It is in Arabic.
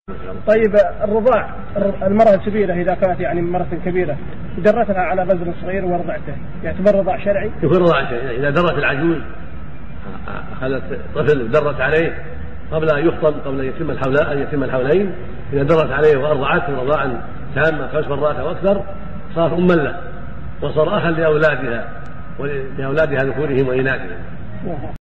طيب الرضاع، المرأة الكبيرة إذا كانت يعني مرأة كبيرة درتها على بزر صغير ورضعته يعتبر رضاع شرعي؟ يكون رضاع شرعي. إذا درت العجوز أخذت طفل ودرت عليه قبل أن يفطم، قبل أن يتم الحولين، إذا درت عليه وأرضعته رضاعا تاما 5 مرات أو أكثر صارت أما له وصار أخا لأولادها ذكورهم وإناثهم.